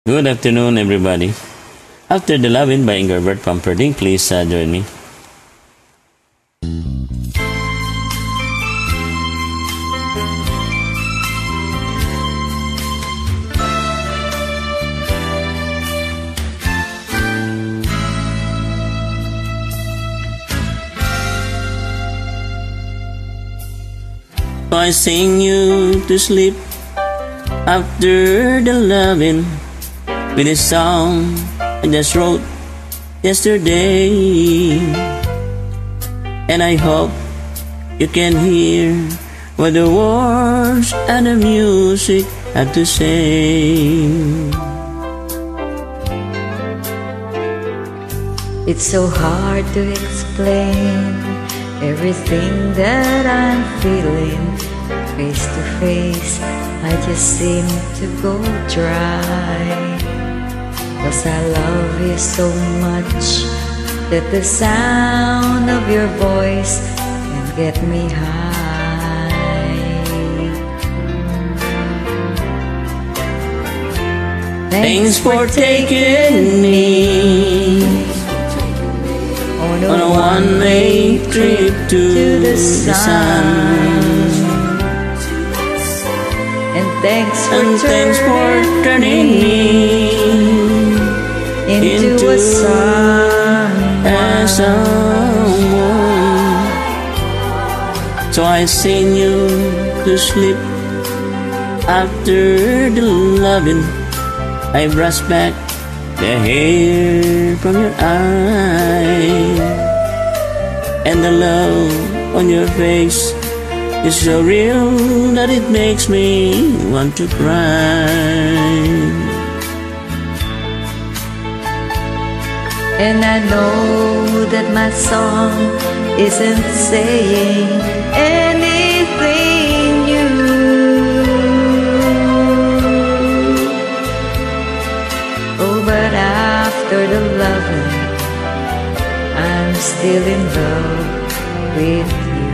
Good afternoon, everybody. After the Lovin' by Engelbert Pumperdinck, please join me. I sing you to sleep after the lovin' with a song I just wrote yesterday. And I hope you can hear what the words and the music have to say. It's so hard to explain everything that I'm feeling. Face to face, I just seem to go dry. 'Cause I love you so much that the sound of your voice can get me high. Thanks for taking me on a one-way trip to the sun. And thanks for turning me into a someone. So I sing you to sleep after the loving. I brush back the hair from your eye, and the love on your face is so real that it makes me want to cry. And I know that my song isn't saying anything new, oh, but after the loving, I'm still in love with you.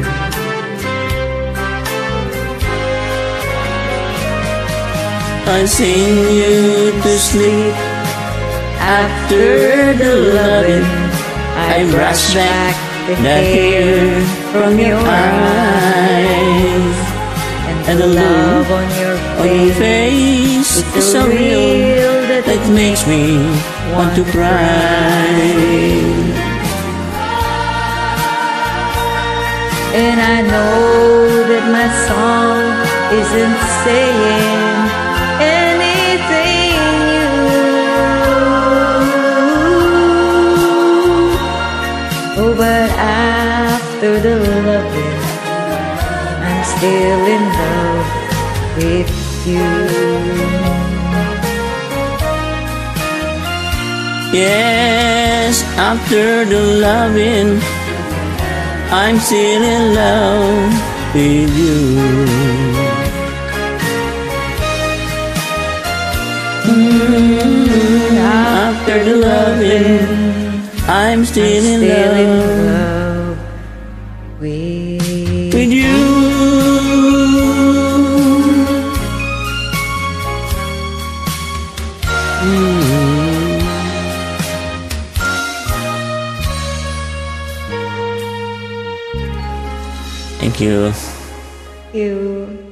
I sing you to sleep after the loving. I brush back the hair from your eyes, and the love on your face is so real that it makes me want to cry. And I know that my song isn't saying anything new, oh, but after the loving, I'm still in love with you. Yes, after the loving, I'm still in love with you. After the loving, I'm still in love with you. Thank you. You.